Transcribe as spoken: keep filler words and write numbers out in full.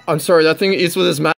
I'm sorry, that thing is with his mouth.